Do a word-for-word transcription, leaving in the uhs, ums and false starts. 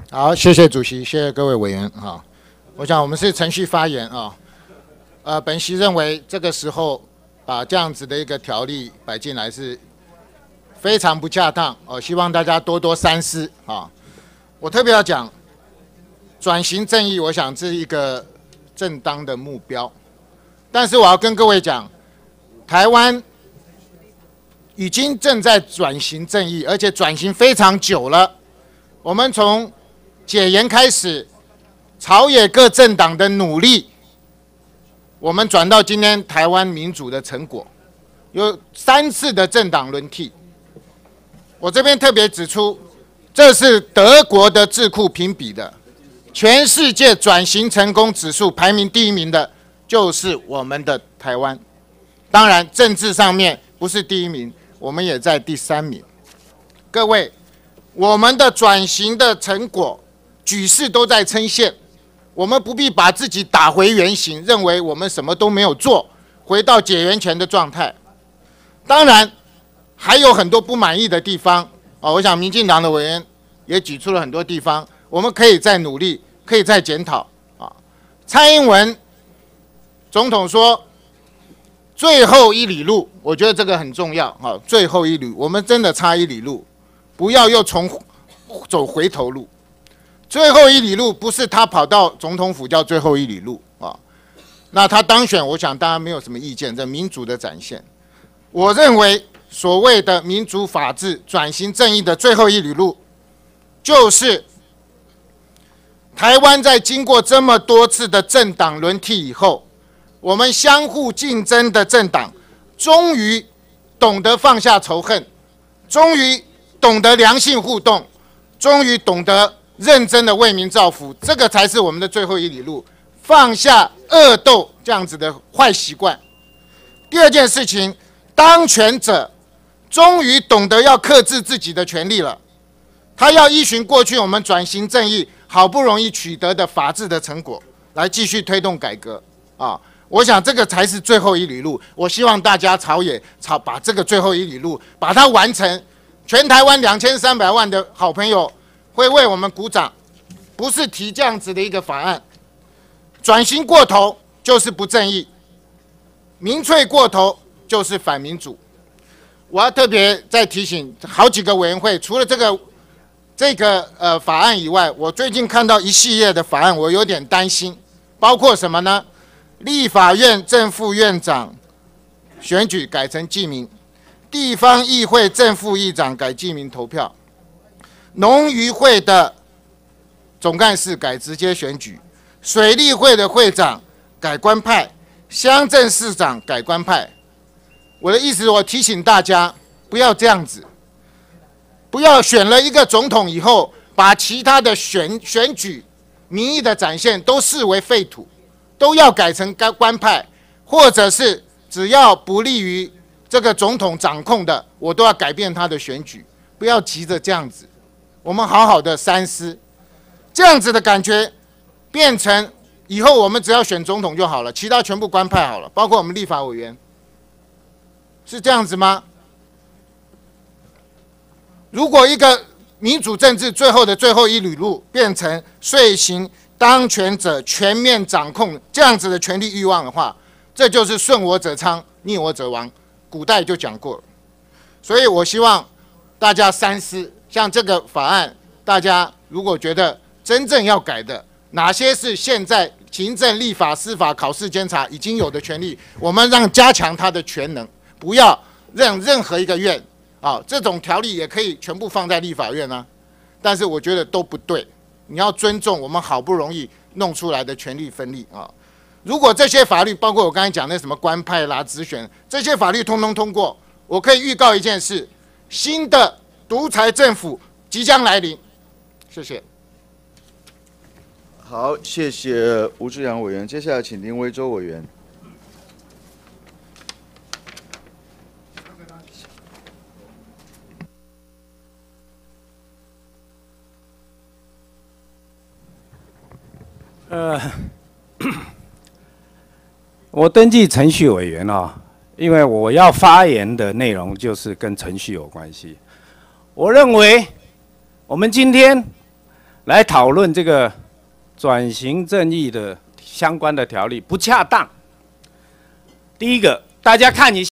好，谢谢主席，谢谢各位委员啊。我想我们是程序发言啊。呃，本席认为这个时候把这样子的一个条例摆进来是非常不恰当哦，希望大家多多三思啊。我特别要讲转型正义，我想这是一个正当的目标，但是我要跟各位讲，台湾已经正在转型正义，而且转型非常久了。我们从解严开始，朝野各政党的努力，我们转到今天台湾民主的成果，有三次的政党轮替。我这边特别指出，这是德国的智库评比的，全世界转型成功指数排名第一名的，就是我们的台湾。当然，政治上面不是第一名，我们也在第三名。各位，我们的转型的成果，举世都在称羡，我们不必把自己打回原形，认为我们什么都没有做，回到解严前的状态。当然，还有很多不满意的地方啊，我想民进党的委员也举出了很多地方，我们可以再努力，可以再检讨啊。蔡英文总统说，最后一里路，我觉得这个很重要啊，最后一里，我们真的差一里路，不要又重走回头路。最后一里路不是他跑到总统府叫最后一里路啊，那他当选，我想大家没有什么意见，这民主的展现。我认为所谓的民主法治转型正义的最后一里路，就是台湾在经过这么多次的政党轮替以后，我们相互竞争的政党终于懂得放下仇恨，终于懂得良性互动，终于懂得认真的为民造福，这个才是我们的最后一里路，放下恶斗这样子的坏习惯。第二件事情，当权者终于懂得要克制自己的权利了，他要依循过去我们转型正义好不容易取得的法治的成果，来继续推动改革啊！我想这个才是最后一里路。我希望大家朝野朝把这个最后一里路把它完成，全台湾两千三百万的好朋友会为我们鼓掌，不是提这样子的一个法案。转型过头就是不正义，民粹过头就是反民主。我要特别再提醒好几个委员会，除了这个这个呃法案以外，我最近看到一系列的法案，我有点担心，包括什么呢？立法院正副院长选举改成记名，地方议会正副议长改记名投票，农渔会的总干事改直接选举，水利会的会长改官派，乡镇市长改官派。我的意思，我提醒大家不要这样子，不要选了一个总统以后，把其他的选选举民意的展现都视为废土，都要改成官派，或者是只要不利于这个总统掌控的，我都要改变他的选举。不要急着这样子，我们好好的三思。这样子的感觉变成以后我们只要选总统就好了，其他全部官派好了，包括我们立法委员，是这样子吗？如果一个民主政治最后的最后一里路变成遂行当权者全面掌控这样子的权力欲望的话，这就是顺我者昌，逆我者亡，古代就讲过了。所以我希望大家三思，像这个法案，大家如果觉得真正要改的，哪些是现在行政、立法、司法、考试、监察已经有的权利，我们让加强它的权能，不要让任何一个院啊，这种条例也可以全部放在立法院啊，但是我觉得都不对。你要尊重我们好不容易弄出来的权力分立啊！如果这些法律，包括我刚才讲的什么官派啦、直选，这些法律通通通过，我可以预告一件事：新的独裁政府即将来临。谢谢。 好，谢谢吴志阳委员。接下来请林维洲委员。 呃，我登记程序委员啊，因为我要发言的内容就是跟程序有关系。我认为我们今天来讨论这个转型正义的相关的条例不恰当。第一个，大家看一下。